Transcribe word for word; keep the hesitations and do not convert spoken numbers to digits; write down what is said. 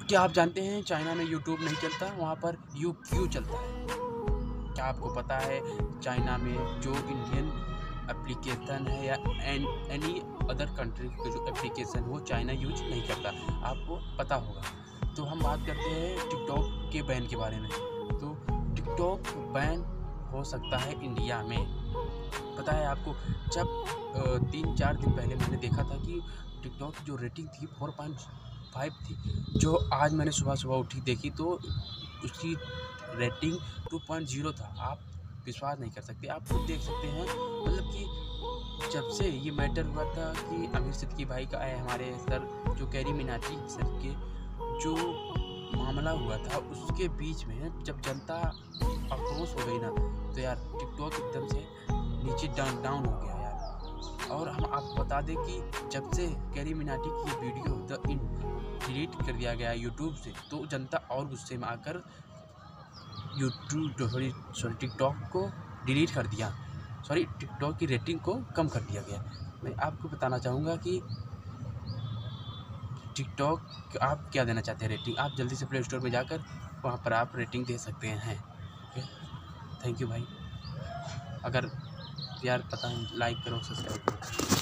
क्या आप जानते हैं चाइना में यूट्यूब नहीं चलता, वहाँ पर यूक्यू चलता है। क्या आपको पता है चाइना में जो इंडियन एप्लीकेशन है या एन एनी अदर कंट्री का जो एप्लीकेशन वो चाइना यूज नहीं करता, आपको पता होगा। तो हम बात करते हैं टिकटॉक के बैन के बारे में। तो टिकटॉक बैन हो सकता है इंडिया में। पता है आपको, जब तीन चार दिन पहले मैंने देखा था कि टिकटॉक की जो रेटिंग थी फोर पॉइंट फाइव थी, जो आज मैंने सुबह सुबह उठी देखी तो उसकी रेटिंग टू पॉइंट ज़ीरो था। आप विश्वास नहीं कर सकते, आप खुद देख सकते हैं। मतलब कि जब से ये मैटर हुआ था कि आमिर सिद्दीकी भाई का है हमारे सर जो कैरी मिनाटी सर के जो मामला हुआ था, उसके बीच में जब जनता आक्रोश हो गई ना, तो यार टिकटॉक एकदम से नीचे डाउन डाउन हो गया यार। और हम आपको बता दें कि जब से कैरी मिनाटी की वीडियो द इन डिलीट कर दिया गया यूट्यूब से, तो जनता और गुस्से में आकर यूट्यूब सॉरी सॉरी टिकटॉक को डिलीट कर दिया। सॉरी टिकटॉक की रेटिंग को कम कर दिया गया। मैं आपको बताना चाहूँगा कि टिकटॉक आप क्या देना चाहते हैं रेटिंग, आप जल्दी से प्ले स्टोर में जाकर वहाँ पर आप रेटिंग दे सकते हैं। ओके, थैंक यू भाई। अगर यार पता है लाइक करो, सब्सक्राइब करो।